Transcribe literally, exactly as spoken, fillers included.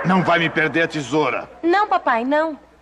Não vai me perder a tesoura. Não, papai, não.